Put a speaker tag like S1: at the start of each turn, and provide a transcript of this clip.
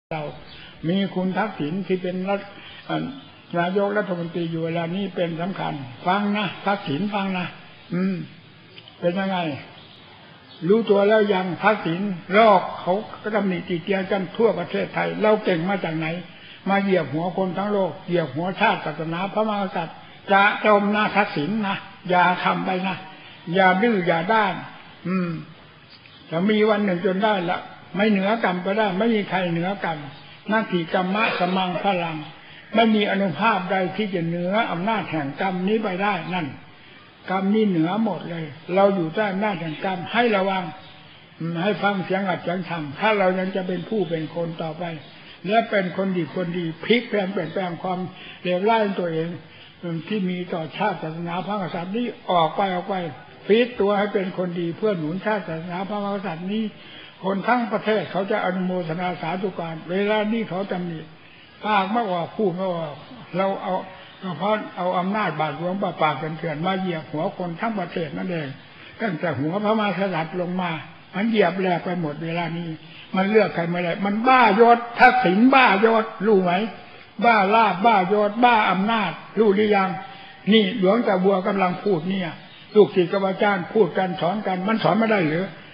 S1: เรามีคุณทักษิณที่เป็นนายกรัฐมนตรีอยู่เวลานี้เป็นสำคัญฟังนะทักษิณฟังนะเป็นยังไงรู้ตัวแล้วยังทักษิณโลกเขาก็ตำหนิติเตียนกันทั่วประเทศไทยเราเก่งมาจากไหนมาเหยียบหัวคนทั้งโลกเหยียบหัวชาติศาสนาพระมหากษัตริย์จะจมนะทักษิณนะอย่าทำไปนะอย่าดื้ออย่าด้านจะมีวันหนึ่งจนได้ละไม่เหนือกรรมก็ได้ไม่มีใครเหนือกรรมนาทีกรรมะสมังพลังไม่มีอนุภาพใดที่จะเหนืออำนาจแห่งกรรมนี้ไปได้นั่นกรรมนี้เหนือหมดเลยเราอยู่ใต้อำนาจแห่งกรรมให้ระวังให้ฟังเสียงอัดเสียงธรรมถ้าเรายังจะเป็นผู้เป็นคนต่อไปและเป็นคนดีพลิกแปลงเปลี่ยนแปลงความเลวร้ายตัวเองที่มีต่อชาติศาสนาพระมหากษัตริย์นี้ออกไปฟีดตัวให้เป็นคนดีเพื่อหนุนชาติศาสนาพระมหากษัตริย์นี้คนทั้งประเทศเขาจะอนุโมทนาสาธุการเวลานี้เขาตำหนิปากไม่ออกพูดไม่ออกเราเพราะเอาอำนาจบาดหลวงปากเถื่อนมาเหยียบหัวคนทั้งประเทศนั่นเองตั้งแต่หัวพระมหากษัตริย์ลงมามันเหยียบแหลกไปหมดเวลานี้มันเลือกใครไม่ได้มันบ้ายศทักษิณบ้ายศรู้ไหมบ้าลาบบ้ายศบ้าอำนาจรู้หรือยังนี่หลวงตาบัวกำลังพูดเนี่ยลูกศิษย์กับอาจารย์พูดกันสอนกันมันสอนไม่ได้หรือ